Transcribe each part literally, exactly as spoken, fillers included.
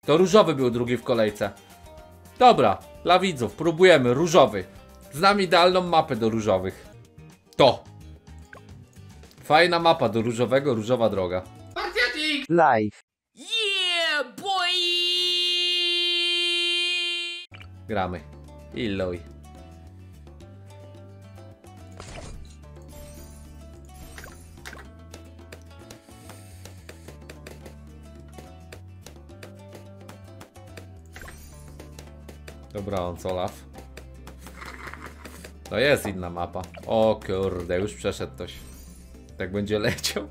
To różowy był drugi w kolejce. Dobra, dla widzów, próbujemy. Różowy. Znam idealną mapę do różowych. To. Fajna mapa do różowego, różowa droga. Live. Yeah, boy! Gramy. Illuj. Dobra, on Olaf. To jest inna mapa. O kurde, już przeszedł ktoś. Tak będzie leciał.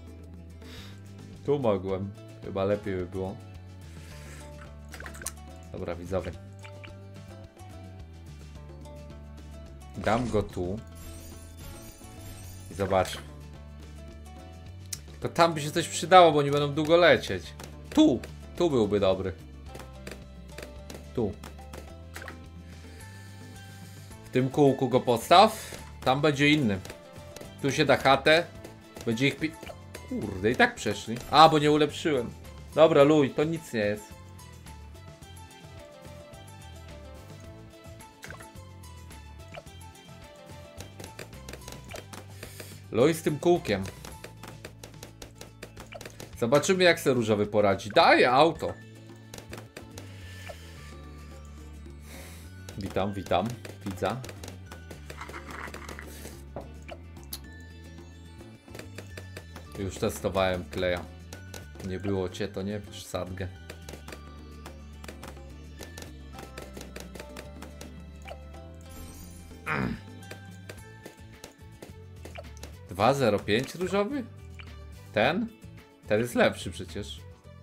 Tu mogłem. Chyba lepiej by było. Dobra, widzowie. Dam go tu. I zobacz. To tam by się coś przydało, bo nie będą długo lecieć. Tu! Tu byłby dobry. Tu. W tym kółku go postaw. Tam będzie inny. Tu się da chatę. Będzie ich pi... Kurde, i tak przeszli. A, bo nie ulepszyłem. Dobra, luj, to nic nie jest. Luj z tym kółkiem. Zobaczymy, jak se różowy poradzi. Daję auto. Witam, witam. Widza. Już testowałem kleja. Nie było cię, to nie wiesz, sadgę. dwa zero pięć różowy? Ten? Ten jest lepszy przecież.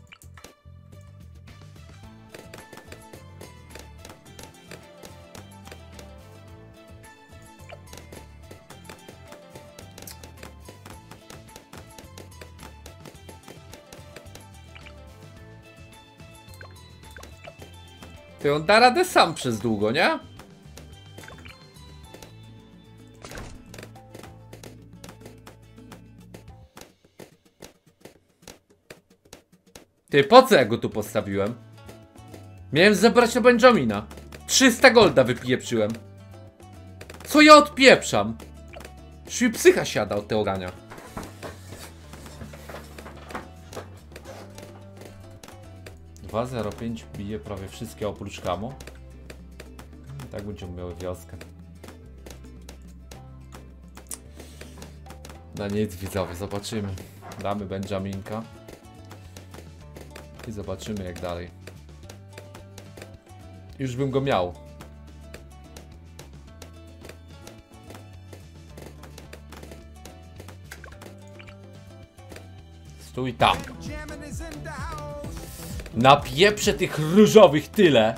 Ty, on da radę sam przez długo, nie? Ty, po co ja go tu postawiłem? Miałem zabrać na Benjamina. trzysta golda wypieprzyłem. Co ja odpieprzam? Już mi psycha siada od tego grania. dwa zero pięć bije prawie wszystkie oprócz Kamo. Tak będziemy miały wioskę. No nic, widzowie, zobaczymy. Damy Benjaminka. I zobaczymy, jak dalej. Już bym go miał. Stój tam. Napieprzę tych różowych tyle.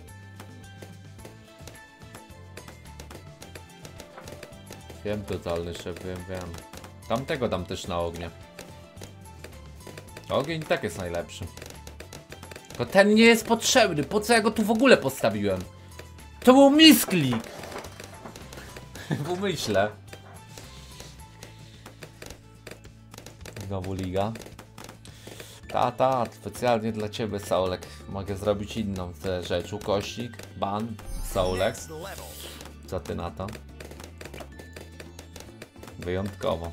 Wiem, totalny szef, wiem, wiem. Tamtego dam też na ognie. Ogień tak jest najlepszy. Tylko ten nie jest potrzebny. Po co ja go tu w ogóle postawiłem? To był misklik. W umyśle. Znowu liga. Ta, ta, specjalnie dla ciebie, Saulek. Mogę zrobić inną rzecz. Ukośnik, ban, Saulek. Co ty na to? Wyjątkowo.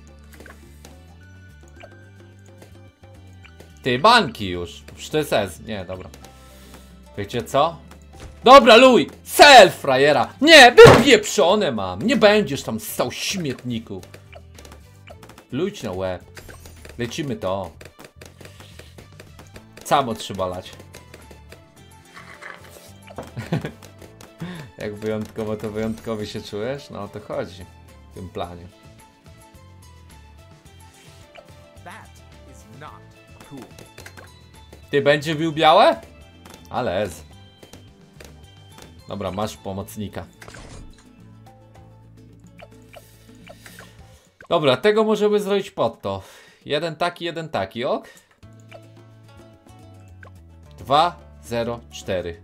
Ty, banki już. Przecież to jest S. Nie, dobra. Wiecie co? Dobra, luj! Self, frajera! Nie, wypieprzone mam! Nie będziesz tam stał, śmietniku. Lujcie na łeb. Lecimy to. Samo trzeba lać. Jak wyjątkowo to wyjątkowy się czujesz? No o to chodzi w tym planie. Ty, będzie bił białe? Ale ez. Dobra, masz pomocnika. Dobra, tego możemy zrobić pod to. Jeden taki, jeden taki, ok? dwa zero cztery.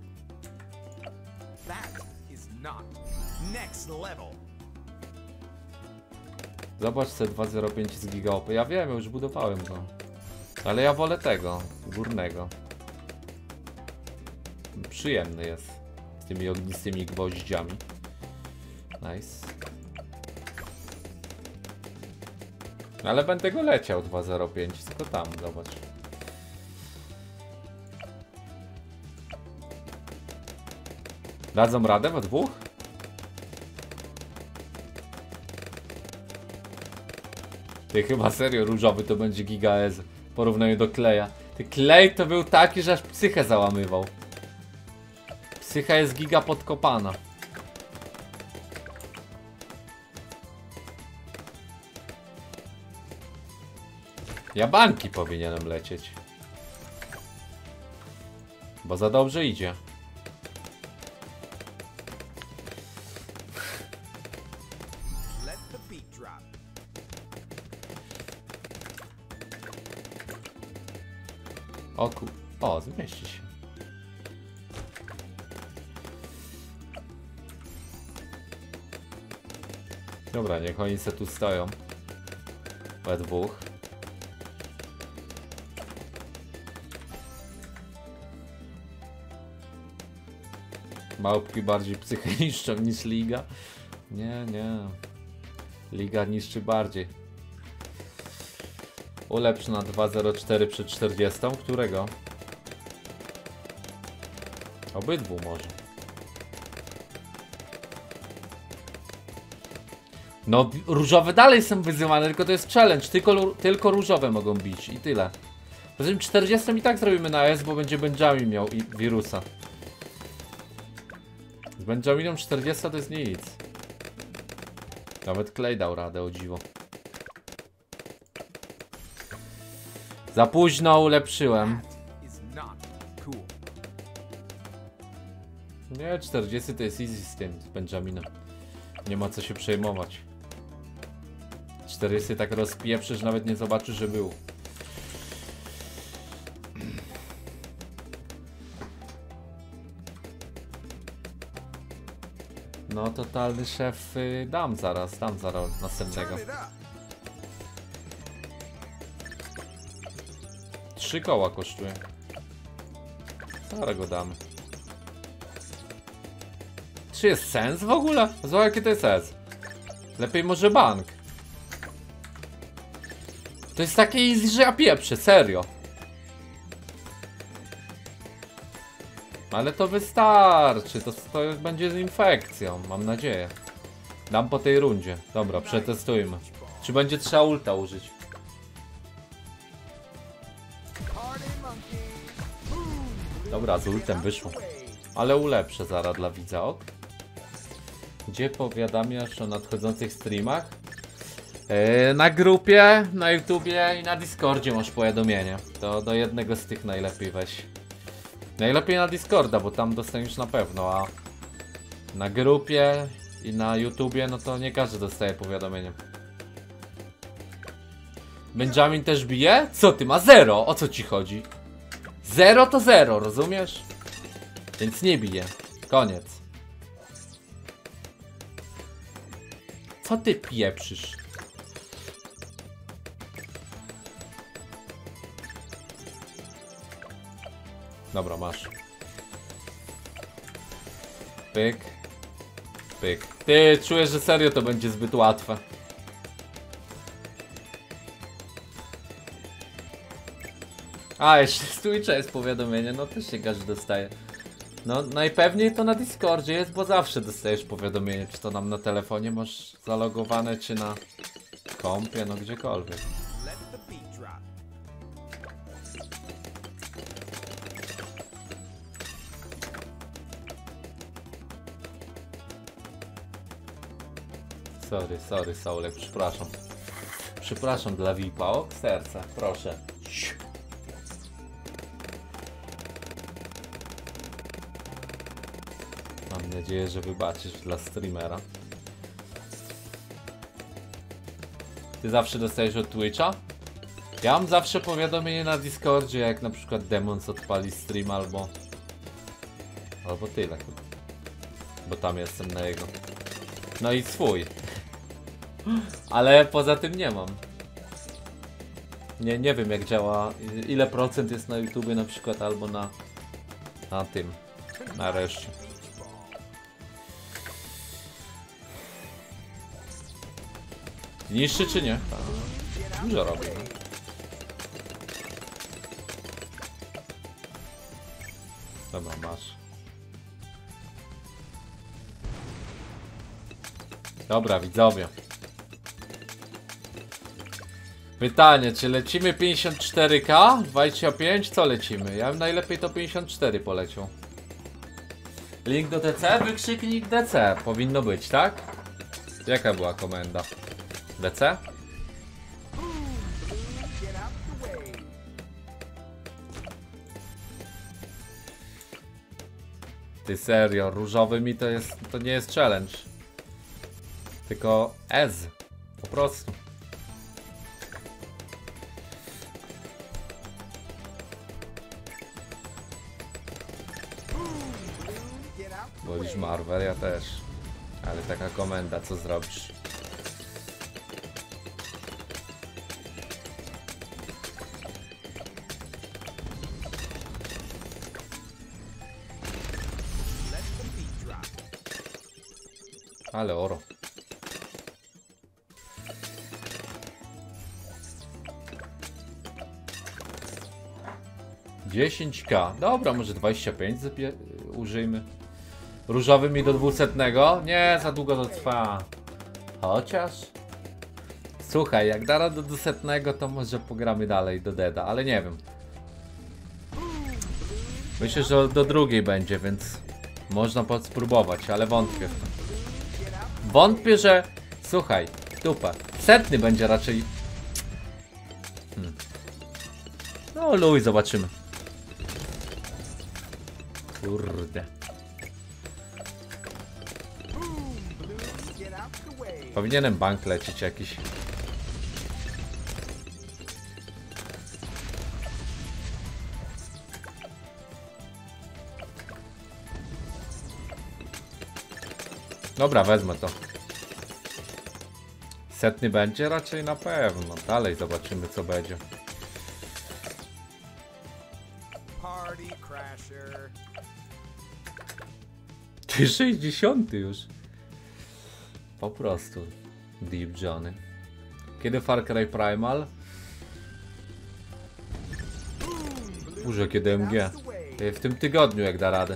Zobacz, C dwa zero pięć z gigaopy. Ja wiem, ja już budowałem go. Ale ja wolę tego, górnego. przyjemny jest. Z tymi ognistymi gwoździami. Nice. Ale będę go leciał dwa zero pięć, tylko tam, zobacz. Dadzą radę we dwóch? Ty chyba serio różowy to będzie Giga S w porównaniu do Kleja. Ty Klej to był taki, że aż psychę załamywał. Psycha jest giga podkopana. Ja banki powinienem lecieć. Bo za dobrze idzie. O ku... O, zmieści się. Dobra, niech oni se tu stoją. We dwóch. Małpki bardziej psychę niszczą niż Liga. Nie, nie. Liga niszczy bardziej. Ulepsz na dwa zero cztery przed czterdziestą. Którego? Obydwu może. No, różowe dalej są wyzywane, tylko to jest challenge. Tylko, tylko różowe mogą bić i tyle. Poza tym czterdziestą i tak zrobimy na S, bo będzie Benjamin miał i wirusa. Z Benjaminem czterdzieści to jest nic. Nawet Clay dał radę, o dziwo. Za późno ulepszyłem. Nie, czterdzieści to jest easy z tym, z Benjaminem. Nie ma co się przejmować. czterdzieści tak rozpieprzysz, nawet nie zobaczysz, że był. No, totalny szef y, dam zaraz, dam zaraz następnego. Trzy koła kosztuje. Zaraz go damy. Czy jest sens w ogóle? Zobacz, jaki to jest sens. Lepiej może bank. To jest takie easy, że ja pieprzę, serio. Ale to wystarczy, to, to będzie z infekcją, mam nadzieję. Dam po tej rundzie. Dobra, przetestujmy. Czy będzie trzeba ulta użyć? Dobra, z ultem wyszło. Ale ulepszę zaraz dla widza, ok? Gdzie powiadamiasz o nadchodzących streamach? Yy, na grupie, na YouTubie i na Discordzie masz powiadomienie. To do jednego z tych najlepiej weź. Najlepiej na Discorda, bo tam dostaniesz na pewno, a na grupie i na YouTubie, no to nie każdy dostaje powiadomienie. Benjamin też bije? Co ty, ma zero? O co ci chodzi? Zero to zero, rozumiesz? Więc nie bije. Koniec. Co ty pieprzysz? Dobra, masz. Pyk. Pyk. Ty, czuję, że serio to będzie zbyt łatwe. A, jeszcze z Twitcha jest powiadomienie, no też się każdy dostaje. No, najpewniej to na Discordzie jest, bo zawsze dostajesz powiadomienie, czy to nam na telefonie masz zalogowane, czy na kompie, no gdziekolwiek. Sorry, sorry, Saulek, przepraszam. Przepraszam dla V I P-a, o, serce, proszę. Mam nadzieję, że wybaczysz dla streamera. Ty zawsze dostajesz od Twitcha? Ja mam zawsze powiadomienie na Discordzie, jak na przykład Demons odpali stream albo... Albo tyle. Bo tam jestem na jego. No i swój. Ale poza tym nie mam. Nie, nie wiem jak działa, ile procent jest na YouTubie na przykład albo na, na tym, Nareszcie. Niższy czy nie? Ta. Dużo robi. No. Dobra, masz. Dobra, widzowie. Pytanie, czy lecimy pięćdziesiąt cztery K? dwadzieścia pięć? Co lecimy? Ja bym najlepiej to pięćdziesiąt cztery poleciał. Link do D C? Wykrzyknik D C. Powinno być, tak? Jaka była komenda? D C? Ty serio, różowy mi to jest, to nie jest challenge. Tylko S. Po prostu. Wolisz Marvel? Ja też. Ale taka komenda, co zrobisz? Ale oro. dziesięć K. Dobra, może dwadzieścia pięć użyjmy. Różowy mi do dwusetnego? Nie, za długo to trwa. Chociaż... Słuchaj, jak da do dwusetnego, to może pogramy dalej do Deda, ale nie wiem. Myślę, że do drugiej będzie, więc... Można spróbować, ale wątpię w to. Wątpię, że... Słuchaj, dupa. Setny będzie raczej... Hmm. No luj, zobaczymy. Kurde. Powinienem bank lecieć jakiś. Dobra, wezmę to. Setny będzie? Raczej na pewno. Dalej zobaczymy, co będzie. Ty sześćdziesiąty już. Po prostu. Deep Johnny. Kiedy Far Cry Primal? Może kiedy M G? W tym tygodniu, jak da radę.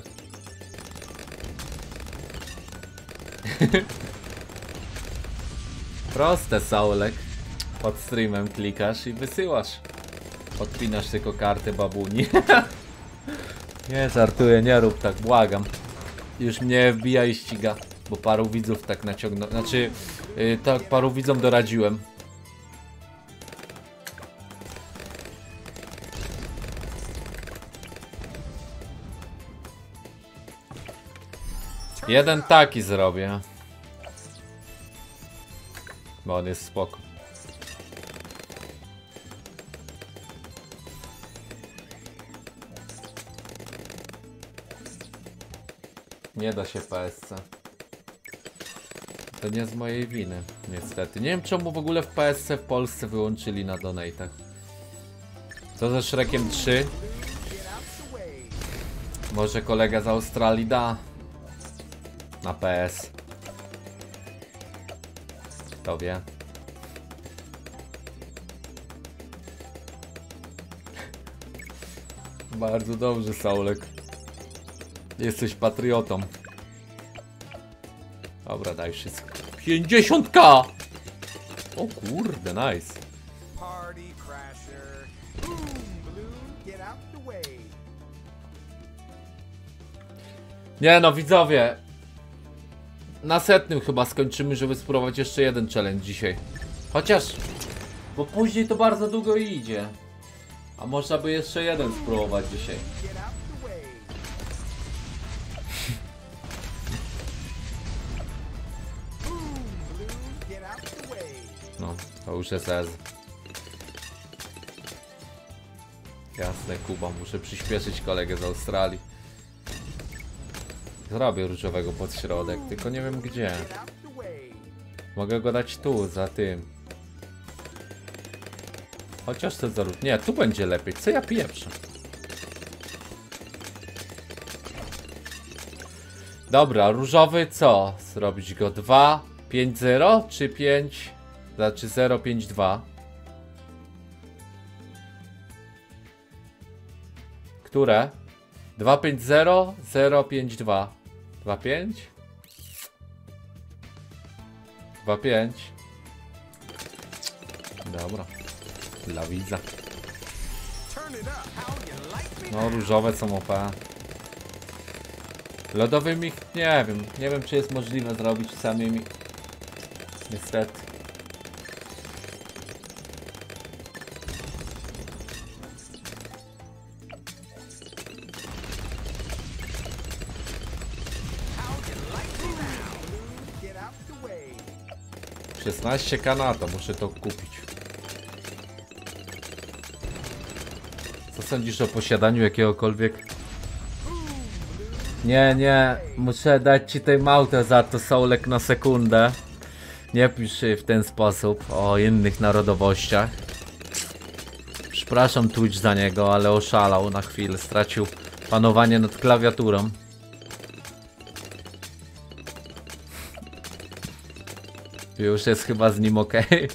Proste, Saulek. Pod streamem klikasz i wysyłasz. Podpinasz tylko kartę babuni. Nie, żartuję, nie rób tak, błagam. Już mnie wbija i ściga, bo paru widzów tak naciągnął. Znaczy, yy, tak paru widzom doradziłem. Jeden taki zrobię. Bo on jest spoko. Nie da się P S C. To nie z mojej winy, niestety. Nie wiem, czemu w ogóle w P S C w Polsce wyłączyli na donate'ach. Co ze Shrekiem trzy? Może kolega z Australii da na P S. Kto wie? Bardzo dobrze, Saulek. Jesteś patriotą. Dobra, daj wszystko. pięćdziesiąt K! O kurde, nice. Nie no, widzowie. Na setnym chyba skończymy, żeby spróbować jeszcze jeden challenge dzisiaj. Chociaż... Bo później to bardzo długo idzie. A można by jeszcze jeden spróbować dzisiaj. No, to już jest S. Jasne, Kuba, muszę przyspieszyć kolegę z Australii. Zrobię różowego pod środek, tylko nie wiem gdzie. Mogę go dać tu, za tym. Chociaż to za... Nie, tu będzie lepiej. Co ja pieprzę? Dobra, różowy co? Zrobić go dwa, pięć, zero czy pięć? Znaczy zero, pięć, dwa. Które? dwa, pięć, zero, zero, pięć, dwa. dwa, pięć? dwa, pięć. Dobra. Dla widza. No, różowe są O P. Lodowymi nie wiem. Nie wiem, czy jest możliwe zrobić samymi. Niestety. szesnaście ka na to, muszę to kupić. Co sądzisz o posiadaniu jakiegokolwiek? Nie, nie, muszę dać ci tej małtę za to, Soulek, na sekundę. Nie pisz w ten sposób o innych narodowościach. Przepraszam Twitch za niego, ale oszalał na chwilę, stracił panowanie nad klawiaturą. Już jest chyba z nim ok.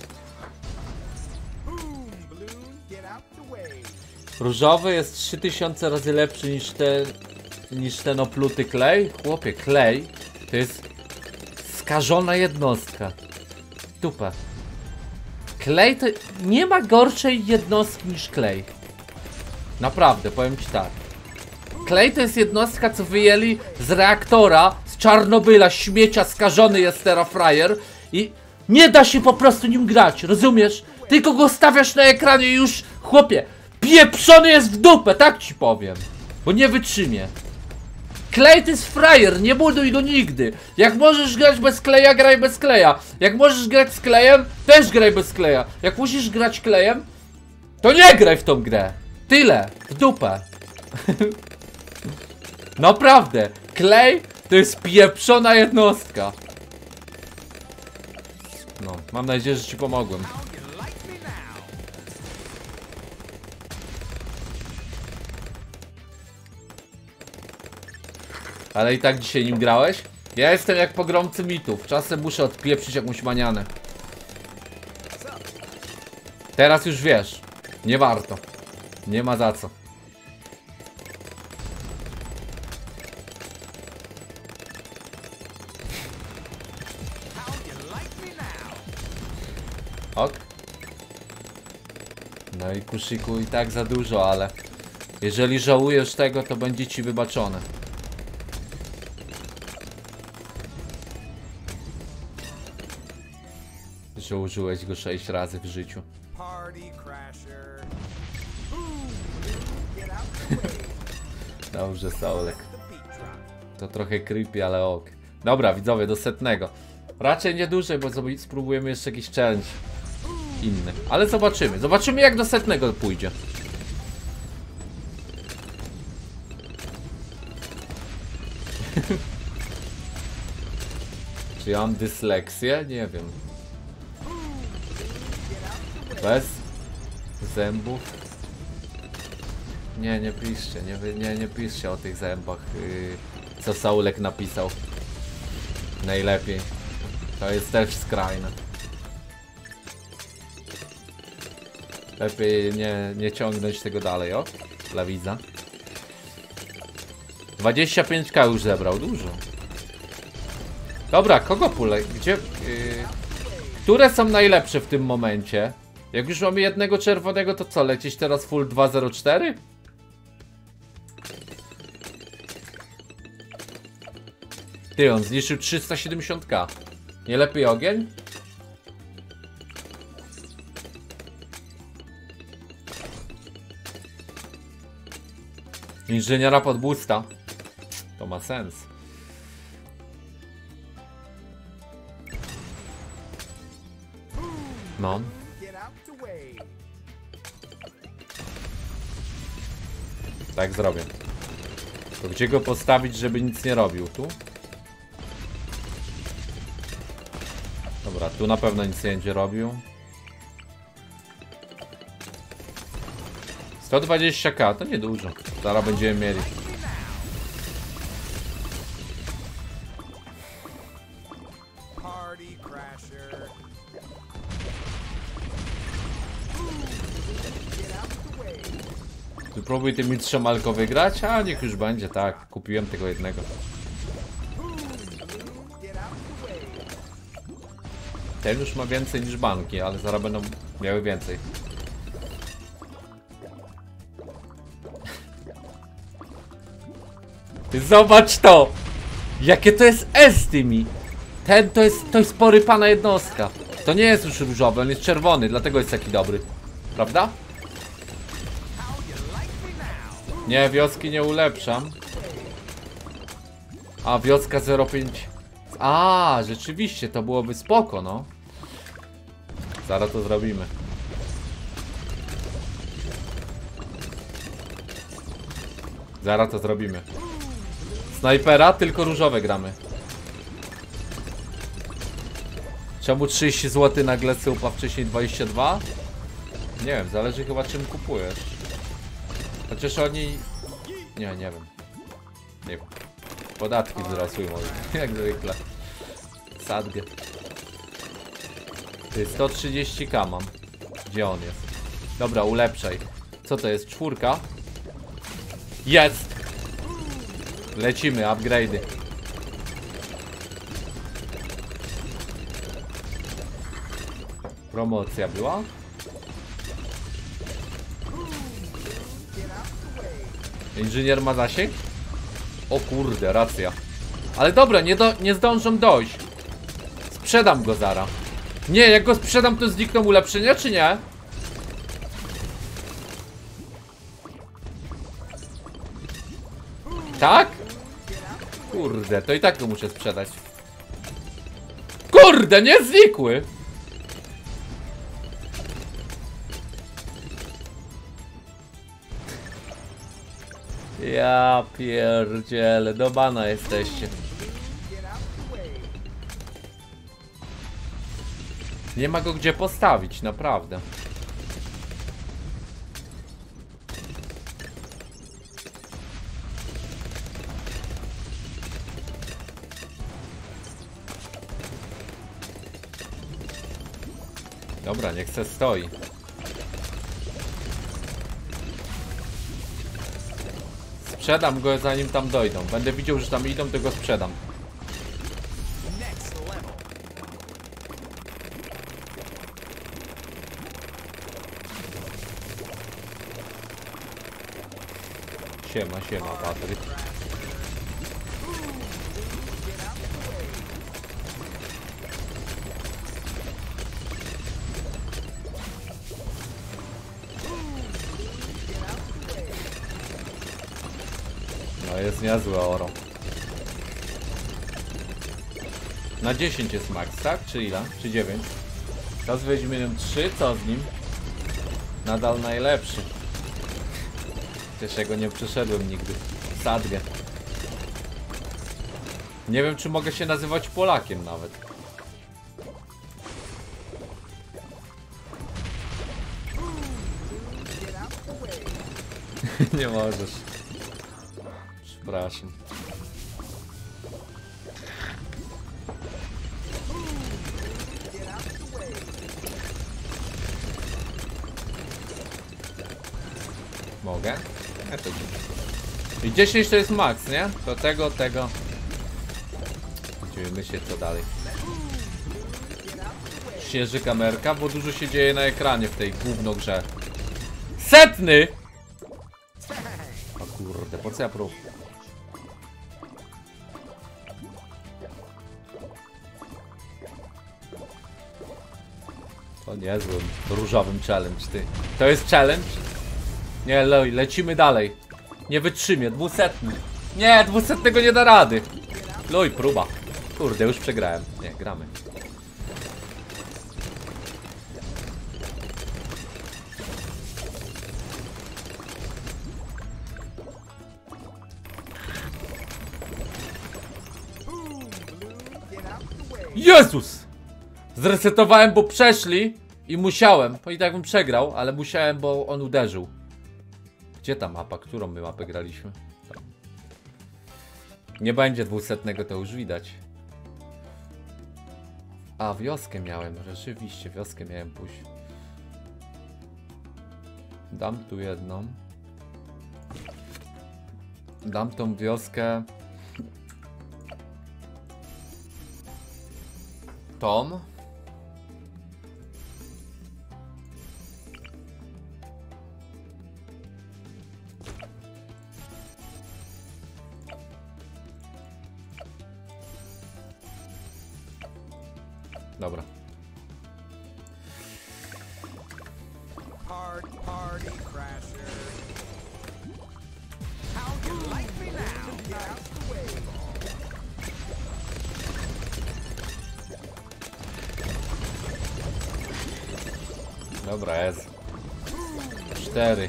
Różowy jest trzy tysiące razy lepszy niż ten, niż ten opluty klej. Chłopie, klej to jest skażona jednostka. Tupa. Klej to nie ma gorszej jednostki niż klej. Naprawdę, powiem ci tak. Klej to jest jednostka, co wyjęli z reaktora, z Czarnobyla, śmiecia, skażony jest teraz frajer. I nie da się po prostu nim grać, rozumiesz? Tylko go stawiasz na ekranie i już, chłopie, pieprzony jest w dupę, tak ci powiem. Bo nie wytrzymie. Klej to jest frajer, nie buduj go nigdy. Jak możesz grać bez kleja, graj bez kleja. Jak możesz grać z klejem, też graj bez kleja. Jak musisz grać klejem, to nie graj w tą grę. Tyle, w dupę. Naprawdę, klej to jest pieprzona jednostka. No, mam nadzieję, że ci pomogłem. Ale i tak dzisiaj nim grałeś? Ja jestem jak pogromcy mitów. Czasem muszę odpieprzyć jakąś manianę. Teraz już wiesz. Nie warto. Nie ma za co. Ok. No i Kushiku i tak za dużo, ale jeżeli żałujesz tego, to będzie ci wybaczone. Że użyłeś go sześć razy w życiu. Dobrze, Soulek. To trochę creepy, ale ok. Dobra, widzowie, do setnego. Raczej nie dłużej, bo spróbujemy jeszcze jakiś challenge inny. Ale zobaczymy. Zobaczymy, jak do setnego pójdzie. Czy ja mam dysleksję? Nie wiem. Bez zębów. Nie, nie piszcie, nie, nie, nie piszcie o tych zębach, yy, co Soulek napisał. Najlepiej. To jest też skrajne. Lepiej nie, nie ciągnąć tego dalej, o? Dla widza. dwadzieścia pięć ka już zebrał, dużo. Dobra, kogo pule? Gdzie? Yy, które są najlepsze w tym momencie? Jak już mamy jednego czerwonego, to co? Lecieć teraz full dwa zero cztery? Ty, on zniszczył trzysta siedemdziesiąt ka. Nie lepiej ogień? Inżyniera pod boosta. To ma sens. No. Tak zrobię. To gdzie go postawić, żeby nic nie robił? Tu? Dobra, tu na pewno nic nie będzie robił. sto dwadzieścia ka to niedużo. Zaraz będziemy mieli. Próbuj tymi trzema alko wygrać, a niech już będzie, tak. Kupiłem tego jednego. Ten już ma więcej niż banki, ale zaraz będą miały więcej. Ty zobacz to! Jakie to jest S tymi! Ten to jest, to jest porypana jednostka. To nie jest już różowy, on jest czerwony, dlatego jest taki dobry. Prawda? Nie, wioski nie ulepszam. A, wioska zero pięć. A, rzeczywiście, to byłoby spoko, no. Zaraz to zrobimy. Zaraz to zrobimy. Snajpera, tylko różowe gramy. Czemu trzydzieści złotych nagle syłpa, wcześniej dwadzieścia dwa? Nie wiem, zależy chyba czym kupujesz. Chociaż oni... Nie, nie wiem. Nie wiem. Podatki wzrosły może, jak zwykle. Sadgę. Ty, sto trzydzieści ka mam. Gdzie on jest? Dobra, ulepszaj. Co to jest? Czwórka? Jest! Lecimy, upgrade'y. Promocja była? Inżynier ma zasięg? O kurde, racja. Ale dobra, nie, do, nie zdążą dojść. Sprzedam go zara. Nie, jak go sprzedam, to znikną ulepszenia, czy nie? Tak? Kurde, to i tak go muszę sprzedać. Kurde, nie znikły! Ja pierdzielę, do bana jesteście. Nie ma go gdzie postawić, naprawdę. Dobra, niech se stoi. Sprzedam go, zanim tam dojdą. Będę widział, że tam idą, to go sprzedam. Siema, siema, Patryk. No jest niezłe oro. Na dziesięć jest max, tak? Czy ile? Czy dziewięć? Teraz weźmiemy trzy, co z nim? Nadal najlepszy. Też ja go nie przeszedłem nigdy. Sadgę. Nie wiem, czy mogę się nazywać Polakiem nawet. Nie możesz. Przepraszam. Mogę? Ja to I dziesięć to jest max, nie? Do tego, tego. Będziemy myśleć co dalej. Śnieży kamerka, bo dużo się dzieje na ekranie w tej gówno grze. Setny! O kurde, po co ja prób? To niezłym różowym challenge, ty. To jest challenge? Nie, le lecimy dalej. Nie wytrzymie, dwusetny. Nie, dwusetnego nie da rady. Luj, próba. Kurde, już przegrałem. Nie, gramy. Jezus! Zresetowałem, bo przeszli i musiałem. Bo i tak bym przegrał, ale musiałem, bo on uderzył. Gdzie ta mapa? Którą my mapę graliśmy? Tam. Nie będzie dwusetnego, to już widać. A, wioskę miałem, rzeczywiście, wioskę miałem pójść. Dam tu jedną. Dam tą wioskę. Tom. Dobra. Hard party crasher. How you like me now? Get out the way. Dobra, jest. Cztery.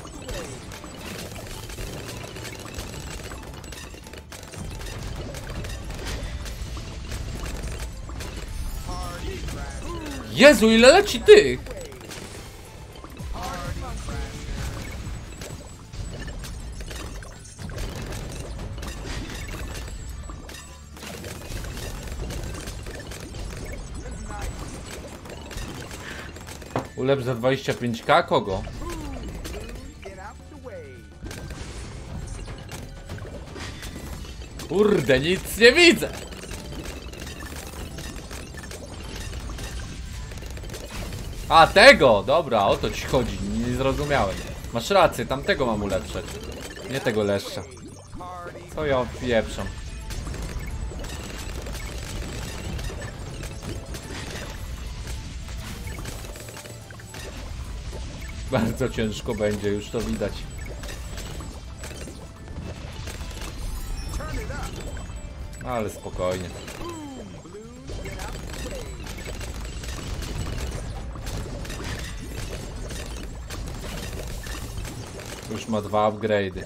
Jezu, ile leci tych! Ulepsz za dwadzieścia pięć ka? Kogo? Kurde, nic nie widzę! A, tego! Dobra, o to ci chodzi, nie zrozumiałem. Masz rację, tamtego mam ulepszać. Nie tego leszcza. Co ja odpieprzam? Bardzo ciężko będzie, już to widać. Ale spokojnie. Już ma dwa upgrade'y.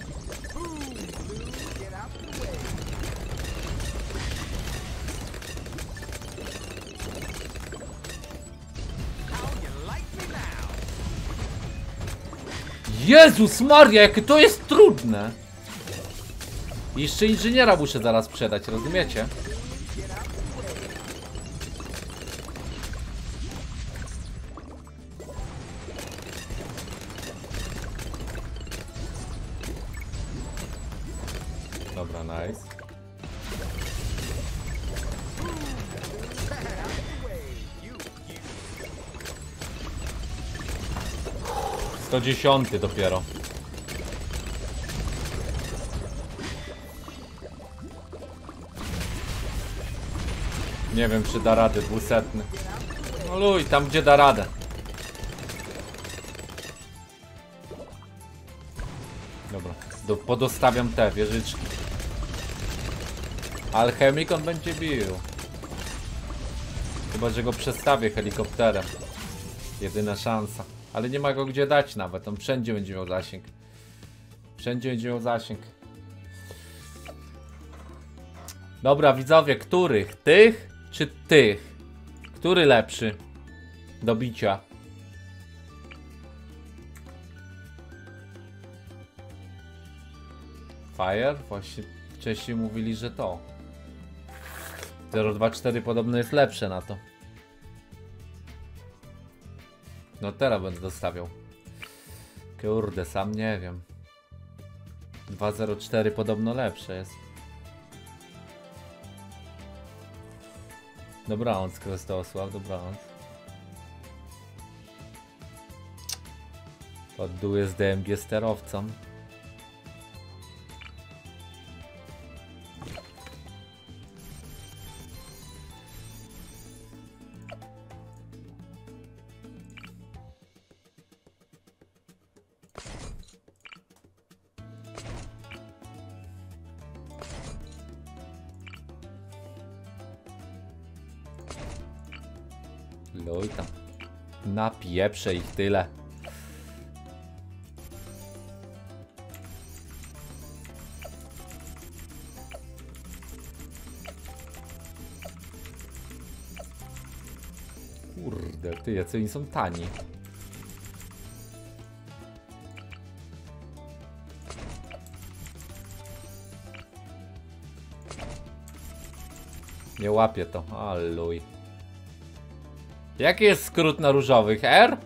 Jezus Maria, jakie to jest trudne! I jeszcze inżyniera muszę zaraz sprzedać, rozumiecie? Dobra, nice. sto dziesięć dopiero. Nie wiem, czy da radę dwusetny. No luj, tam gdzie da radę. Dobra, do, podostawiam te wieżyczki. Alchemik on będzie bił. Chyba, że go przestawię helikopterem. Jedyna szansa. Ale nie ma go gdzie dać nawet, on wszędzie będzie miał zasięg. Wszędzie będzie miał zasięg. Dobra, widzowie, których? Tych czy tych? Który lepszy do bicia? Fire? Właśnie wcześniej mówili, że to. zero dwa cztery podobno jest lepsze na to. No teraz będę dostawiał. Kurde, sam nie wiem. dwa zero cztery podobno lepsze jest. Dobranoc, Krystosław, dobranoc. Podduję z D M G sterowcą. Luj tam. Napieprzę ich tyle. Kurde, ty, jacy oni są tani. Nie łapię to, aluj. Jaki jest skrót na różowych? R?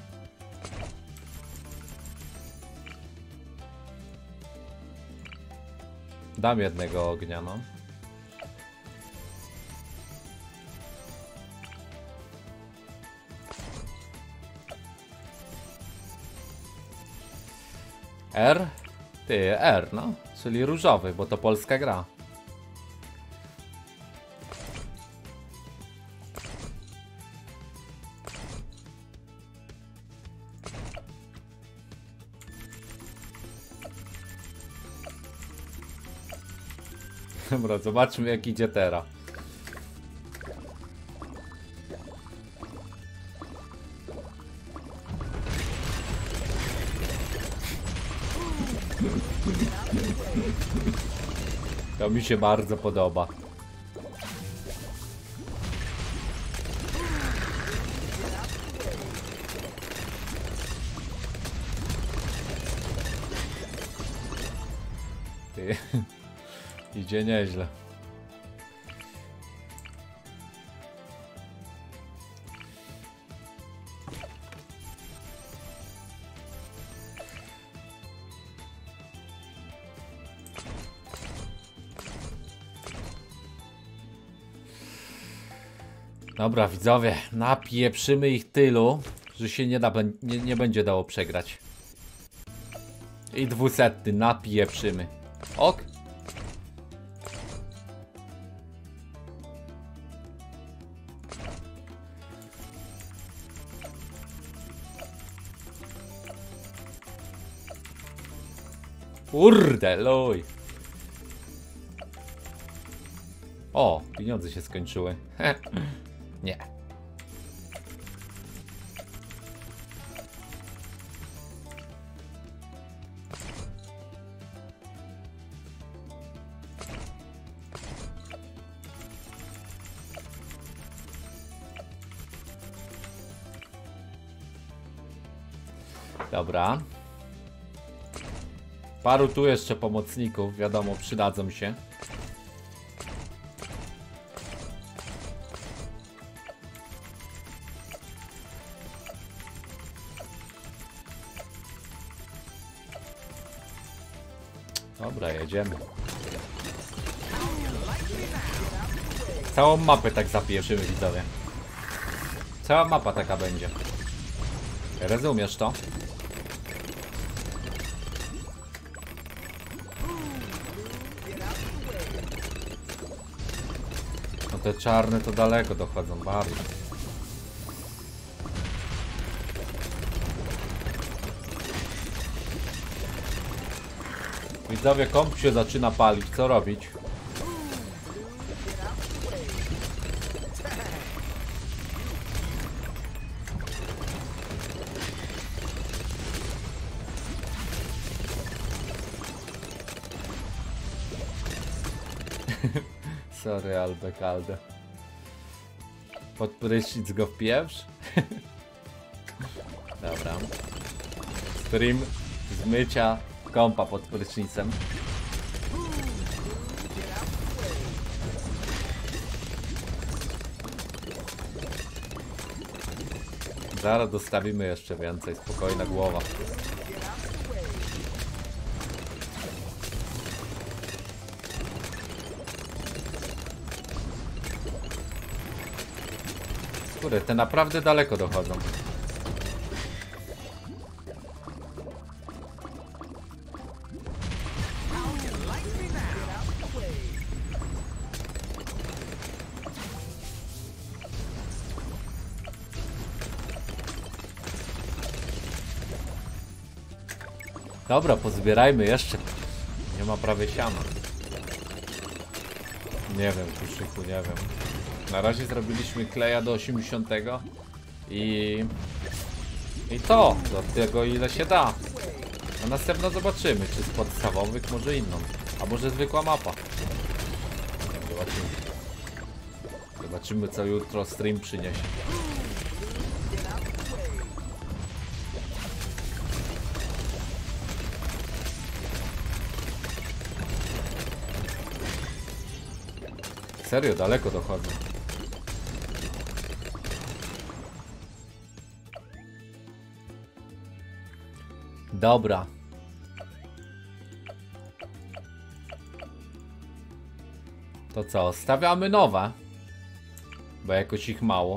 Dam jednego ognia, no. R? Ty, R, no. Czyli różowy, bo to polska gra. Dobra, zobaczmy jak idzie teraz. To mi się bardzo podoba. Ty. Idzie nieźle. Dobra, widzowie, napieprzymy ich tylu, że się nie, da, nie, nie będzie dało przegrać. I dwusetny, napieprzymy. Ok. Kurde, luj. O, pieniądze się skończyły. Nie. Dobra. Paru tu jeszcze pomocników, wiadomo, przydadzą się. Dobra, jedziemy. Całą mapę tak zapieprzymy, widzowie. Cała mapa taka będzie. Rozumiesz to? No te czarne to daleko dochodzą, bardzo. Widzowie, komp się zaczyna palić, co robić? Sorry, Albek, Alde. Pod prysznic go w pieprz? Dobra. Stream z mycia kąpa pod prysznicem. Zaraz dostawimy jeszcze więcej, spokojna głowa. Kurde, te naprawdę daleko dochodzą. Dobra, pozbierajmy jeszcze. Nie ma prawie siana. Nie wiem, Kuszyku, nie wiem. Na razie zrobiliśmy kleja do osiemdziesiątego i... I to, do tego ile się da. A następno zobaczymy, czy z podstawowych, może inną. A może zwykła mapa. Nie wiem, zobaczymy. Zobaczymy, co jutro stream przyniesie. Serio, daleko dochodzą. Dobra. To co? Stawiamy nowe. Bo jakoś ich mało.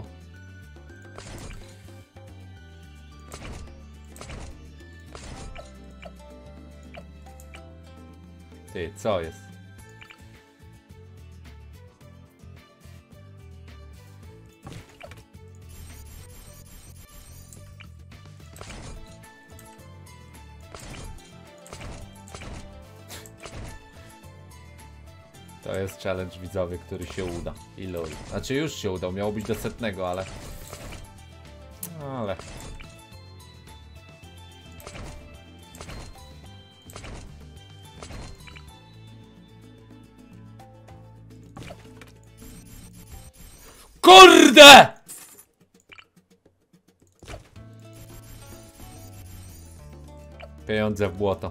Ty, co jest? To jest challenge, widzowie, który się uda. I lol. Znaczy już się udał, miało być do setnego, ale... Ale... KURDE! Pieniądze w błoto.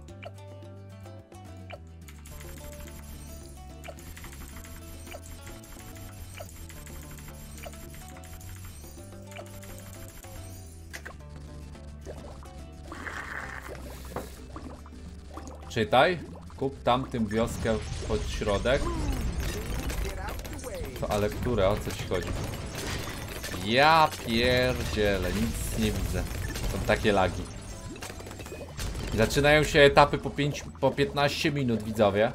Czytaj. Kup tamtym wioskę pod środek. To, ale które? O co ci chodzi? Ja pierdzielę, nic nie widzę. Są takie lagi. Zaczynają się etapy po, pięć, po piętnaście minut, widzowie.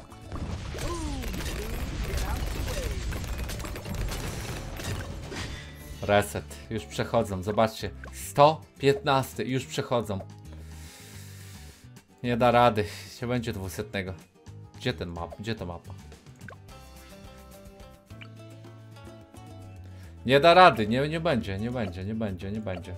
Reset. Już przechodzą, zobaczcie. sto piętnaście, już przechodzą. Nie da rady. Nie będzie dwusetnego. Gdzie ten map? Gdzie ta mapa? Nie da rady, nie, nie będzie, nie będzie, nie będzie, nie będzie.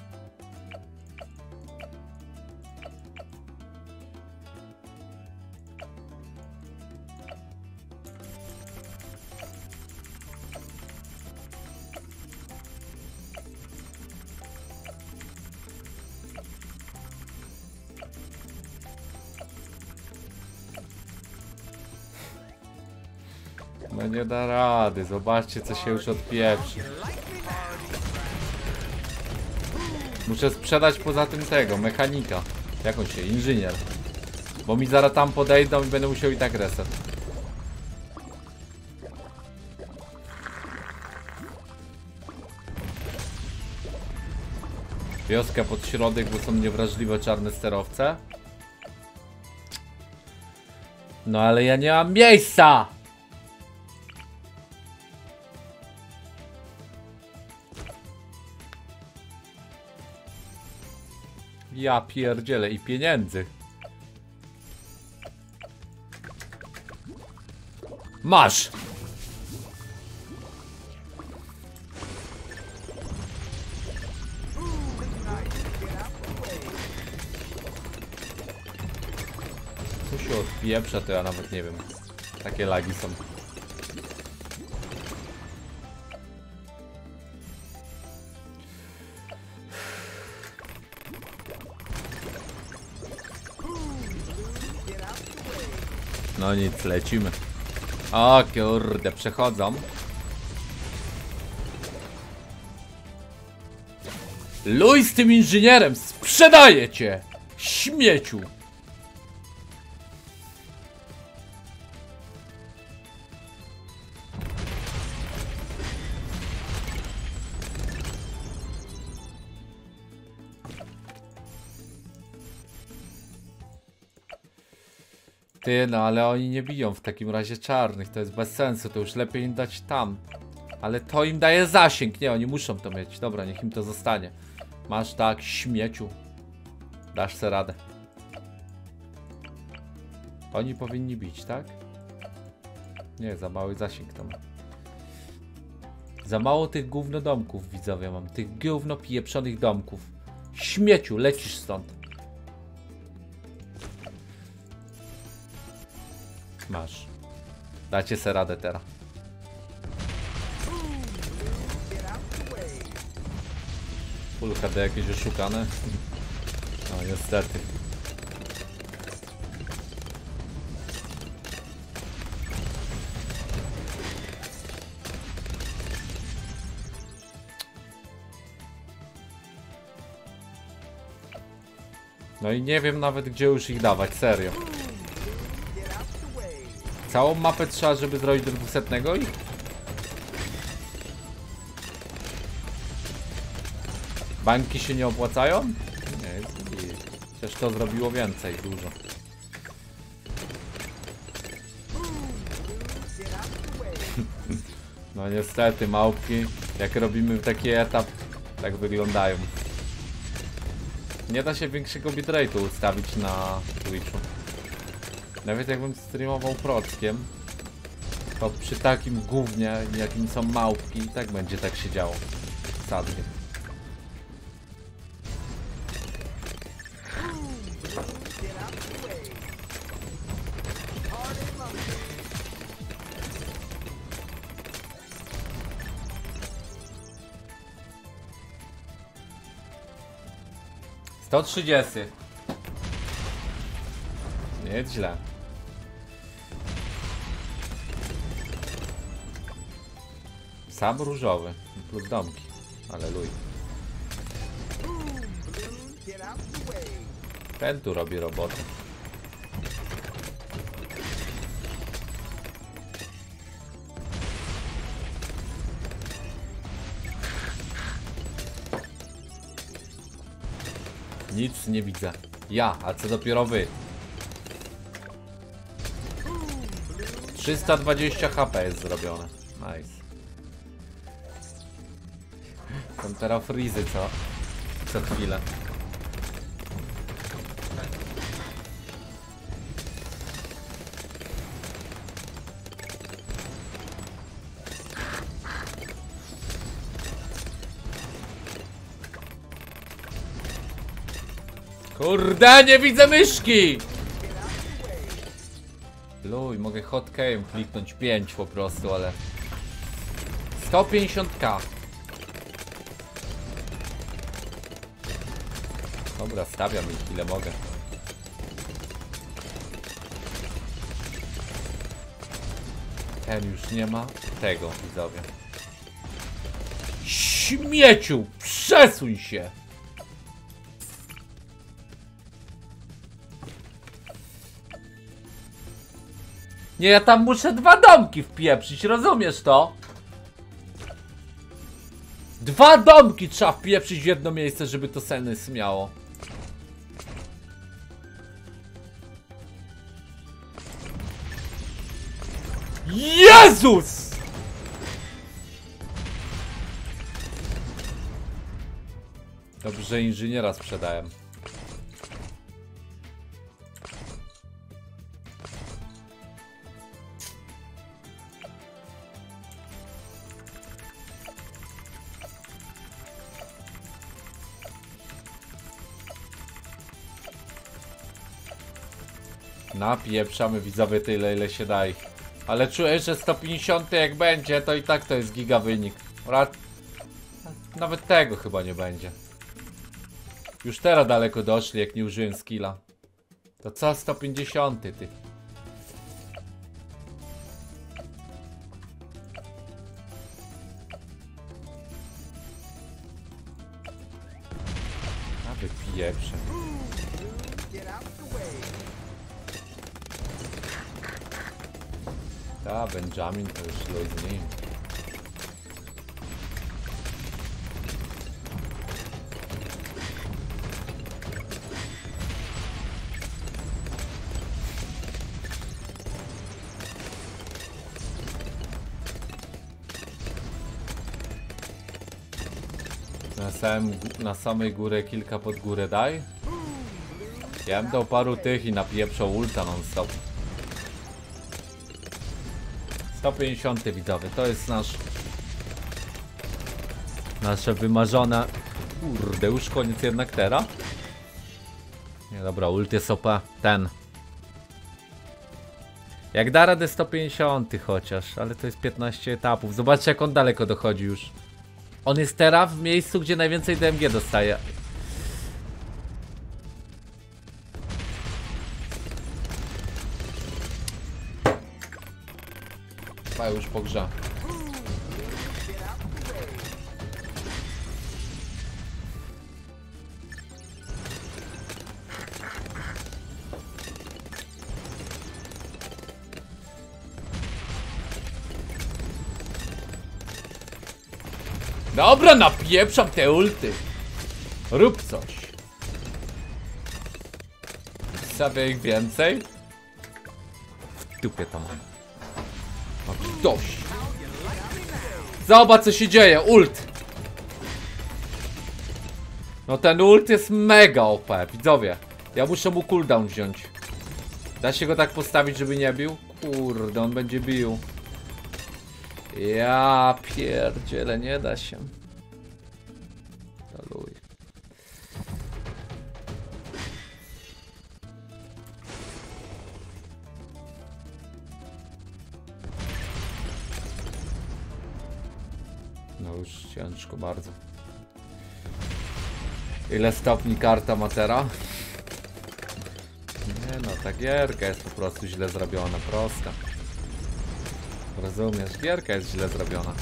No nie da rady, zobaczcie co się już odpieprzy. Muszę sprzedać poza tym tego, mechanika. Jak on się? Inżynier. Bo mi zaraz tam podejdą i będę musiał i tak reset. Wioska pod środek, bo są niewrażliwe czarne sterowce. No ale ja nie mam miejsca! Ja pierdzielę i pieniędzy. Masz! Co się odpieprza, to ja nawet nie wiem. Takie lagi są. No nic, lecimy. O kurde, przechodzą. Luj z tym inżynierem, sprzedaję cię! Śmieciu! Ty, no ale oni nie biją w takim razie czarnych, to jest bez sensu, to już lepiej im dać tam. Ale to im daje zasięg, nie, oni muszą to mieć, dobra, niech im to zostanie. Masz tak, śmieciu. Dasz se radę. Oni powinni bić, tak? Nie, za mały zasięg to ma. Za mało tych gównodomków, widzowie, mam, tych gówno pieprzonych domków. Śmieciu, lecisz stąd. Masz. Dacie se radę teraz. Full H D jakieś oszukane. No niestety. No i nie wiem nawet gdzie już ich dawać, serio. Całą mapę trzeba, żeby zrobić do dwusetnego i... Bańki się nie opłacają? Nie, jest i... Przecież to zrobiło więcej, dużo. No niestety, małpki, jak robimy taki etap, tak wyglądają. Nie da się większego bitrate'u ustawić na Twitchu. Nawet jakbym streamował prockiem, to przy takim gównie, jakim są małpki, i tak będzie tak się działo. Sadnie. sto trzydzieści. Nie jest źle. Sam różowy plus domki. Aleluj. Ten tu robi robotę. Nic nie widzę. Ja, a co dopiero wy? trzysta dwadzieścia HP jest zrobione. Nice. Są teraz frizy co? Co chwilę. Kurde, nie widzę myszki! Luj, mogę hotkejem kliknąć pięć po prostu, ale... sto pięćdziesiąt k. Dobra, stawiam ich ile mogę. Ten już nie ma tego, widzowie. Śmieciu! Przesuń się! Nie, ja tam muszę dwa domki wpieprzyć, rozumiesz to? Dwa domki trzeba wpieprzyć w jedno miejsce, żeby to sens miało. Jezus! Dobrze, że inżyniera sprzedałem. Napieprzamy widzowie tyle ile się da ich. Ale czuję, że sto pięćdziesiąt jak będzie, to i tak to jest giga wynik. Nawet tego chyba nie będzie. Już teraz daleko doszli, jak nie użyłem skilla. To co sto pięćdziesiąt ty? Aby pieprze. Ta, Benjamin to już luź z nim. Na, samym, na samej górę kilka pod górę daj. Ja bym dał paru tych i napieprzał ulta non stop. sto pięćdziesiąt widzowie, to jest nasz nasze wymarzone. Kurde, już koniec jednak teraz. Nie dobra, ult jest O P. Ten. Jak da radę sto pięćdziesiąt chociaż, ale to jest piętnaście etapów. Zobaczcie jak on daleko dochodzi już. On jest teraz w miejscu, gdzie najwięcej D M G dostaje. A już po grze. Dobra, napieprzam te ulty. Rób coś. Sobie ich więcej. W dupie to mam. Mam dość. Zobacz co się dzieje, ult. No ten ult jest mega O P, widzowie. Ja muszę mu cooldown wziąć. Da się go tak postawić, żeby nie bił? Kurde, on będzie bił. Ja pierdzielę, nie da się. Daluj. No już ciężko bardzo. Ile stopni karta ma teraz? Nie no, ta gierka jest po prostu źle zrobiona, prosta. Rozumiesz, gierka jest źle zrobiona.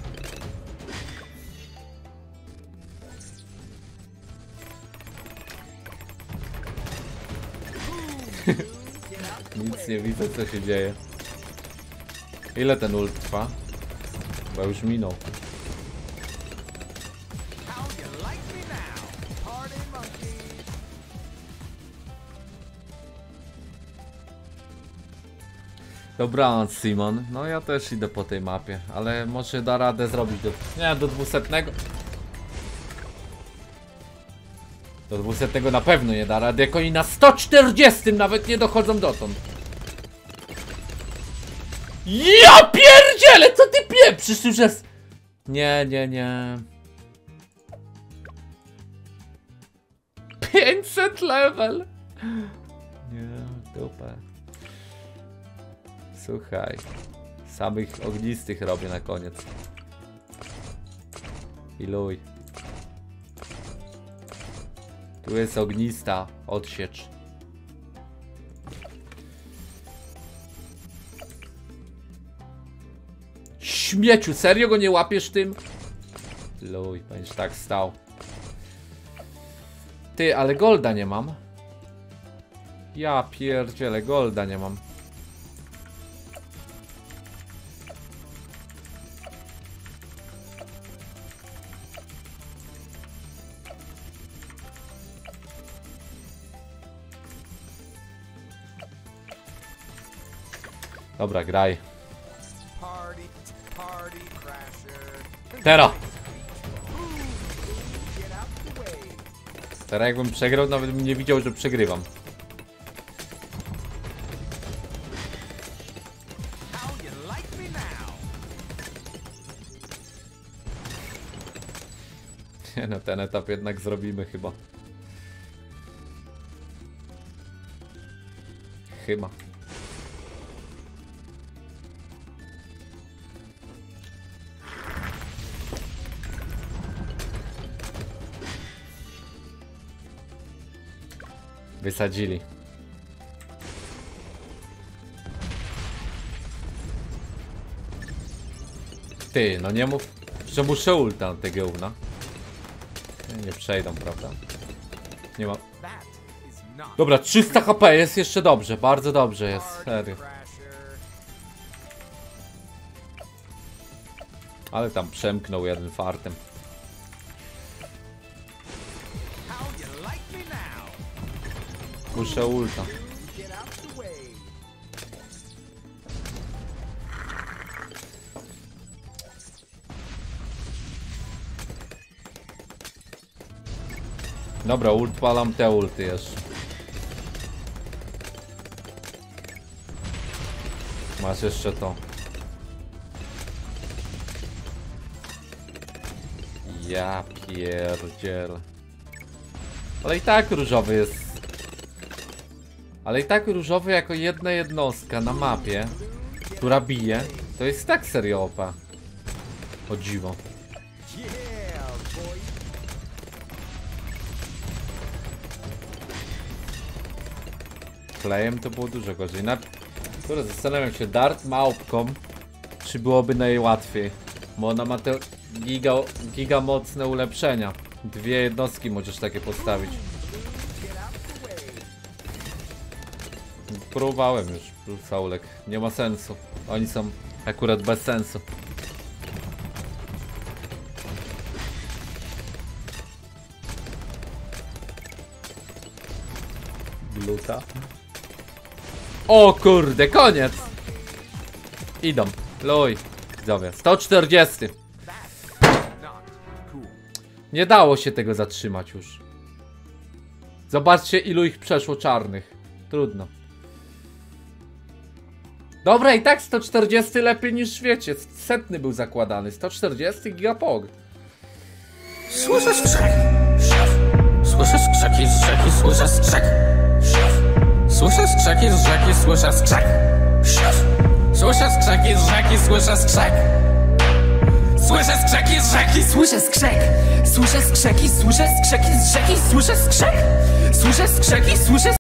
Nic nie widzę co się dzieje. Ile ten ult trwa? Bo już minął. Dobranoc, Simon. No ja też idę po tej mapie, ale może da radę zrobić do... Nie, do dwusetnego. Do dwusetnego na pewno nie da rady, jak oni na sto czterdziestym nawet nie dochodzą dotąd. Ja pierdzielę, co ty pieprzysz już jest... Nie, nie, nie. pięćset level. Nie, dupę. Słuchaj, samych ognistych robię na koniec. I luj. Tu jest ognista odsiecz. Śmieciu, serio go nie łapiesz tym? Luj, będziesz tak stał. Ty, ale golda nie mam. Ja pierdzielę, golda nie mam. Dobra, graj. Party, party crasher. Teraz! Get out the way. Teraz jakbym przegrał, nawet bym nie widział, że przegrywam. How you like me now? Nie no, ten etap jednak zrobimy chyba. Chyba. Wysadzili. Ty, no nie mów, że muszę ulta na tego gówna. Nie, nie przejdą, prawda? Nie ma. That is not Dobra, trzysta H P jest jeszcze dobrze, bardzo dobrze jest, party serio. crasher. Ale tam przemknął jeden fartem. How you like me now? Muszę ulta. Get out the way. Dobra, ult palam te ulty jeszcze. Masz jeszcze to. Ja pierdzielę. Ale i tak różowy jest. Ale i tak różowy jako jedna jednostka na mapie, która bije, to jest tak serio O P. O dziwo. Yeah, boy. Klejem to było dużo gorzej. Na... Które zastanawiam się, dart małpką, czy byłoby najłatwiej. Bo ona ma te giga, giga mocne ulepszenia. Dwie jednostki możesz takie postawić. Próbowałem już, Saulek. Nie ma sensu. Oni są akurat bez sensu. Luta. O kurde, koniec! Idą. Luj. Widzowie. sto czterdzieści. Not cool. Nie dało się tego zatrzymać już. Zobaczcie, ilu ich przeszło czarnych. Trudno. Dobra, i tak sto czterdzieści lepiej niż wiecie. Setny był zakładany. sto czterdzieści gigapog. Słyszę skrzek. Słyszę skrzeki z rzeki, słyszę skrzek. Słyszę skrzeki z rzeki, słyszę skrzek. Słyszę skrzeki z rzeki, słyszę skrzek. Słyszę skrzeki z rzeki, Słyszę skrzek, słyszę skrzeki, słyszę skrzeki z rzeki, słyszę skrzek, słyszę skrzeki, słyszę